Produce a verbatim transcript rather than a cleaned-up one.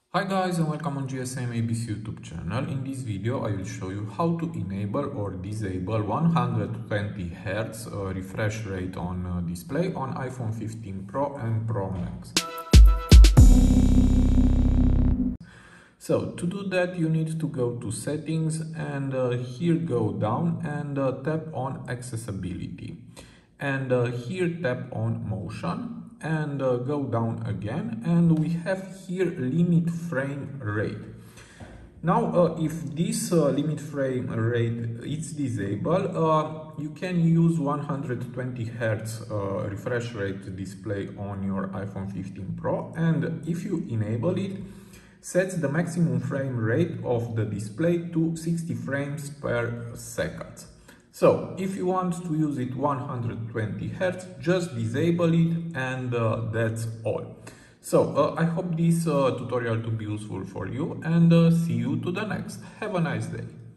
Hi guys, and welcome on G S M A B C YouTube channel. In this video I will show you how to enable or disable one hundred twenty hertz uh, refresh rate on uh, display on iPhone fifteen Pro and Pro Max. So to do that you need to go to settings and uh, here go down and uh, tap on accessibility, and uh, here tap on motion and uh, go down again, and we have here limit frame rate. Now uh, if this uh, limit frame rate is disabled, uh, you can use one hundred twenty hertz uh, refresh rate display on your iPhone fifteen Pro, and if you enable it, sets the maximum frame rate of the display to sixty frames per second. So if you want to use it one hundred twenty hertz, just disable it, and uh, that's all. So uh, I hope this uh, tutorial to be useful for you, and uh, see you to the next. Have a nice day.